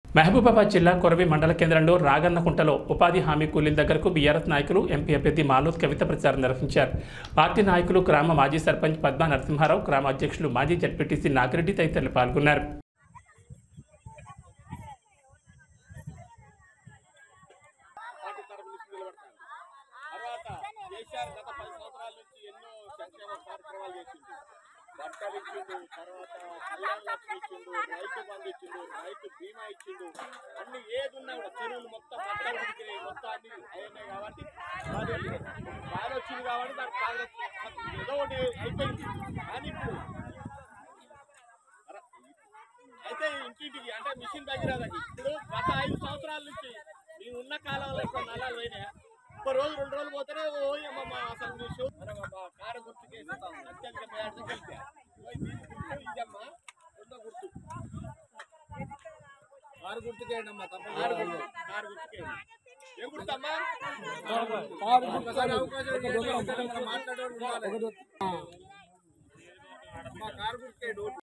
మహబూబాబాద్ జిల్లా కొరవి మండల కేంద్రంలో రాగన్నకుంటలో ఉపాధి హామీ కూలీల దగ్గరకు బీఆర్ఎస్ నాయకులు ఎంపీ అభ్యర్థి మాలోత్ కవిత ప్రచారం నిర్వహించారు. పార్టీ నాయకులు గ్రామ మాజీ సర్పంచ్ పద్మా నరసింహారావు, గ్రామ అధ్యక్షులు మాజీ జడ్పీటీసీ నాగిరెడ్డి తదితరులు పాల్గొన్నారు. బట్టలు ఇచ్చిండు, తర్వాత కళ్యాణ లక్ష్మి ఇచ్చిండు, రైతు బంధు ఇచ్చిండు, రైతు బీమా ఇచ్చిండు. అన్ని ఏది ఉన్నా కూడా చెరువులు మొత్తం బట్టలు ఉడికినాయి, మొత్తం అన్ని అయినాయి. కాబట్టి బాగా వచ్చింది కాబట్టి దానికి కాంగ్రెస్ ఏదో ఒకటి అయిపోయింది. కానీ ఇప్పుడు అయితే ఇంటింటికి అంటే మిషన్ దగ్గర ఇప్పుడు గత 5 సంవత్సరాల నుంచి మేము ఉన్న కాలంలో ఇప్పుడు నల్లాలు పోయినాయా? ఒక రోజు 2 రోజులు పోతేనే ఓయమ్మ అసలు మీ షూ కారు గుర్తుకే అత్యంత మేడకెళ్తే ఇదమ్మా రెండో గుర్తు కారు గుర్తుకేయండమ్మా తప్ప కారు గుర్తుకేయండి. ఏం గుర్తమ్మా? ఒకసారి అవకాశం మాట్లాడే కారు గుర్తుకేయండి.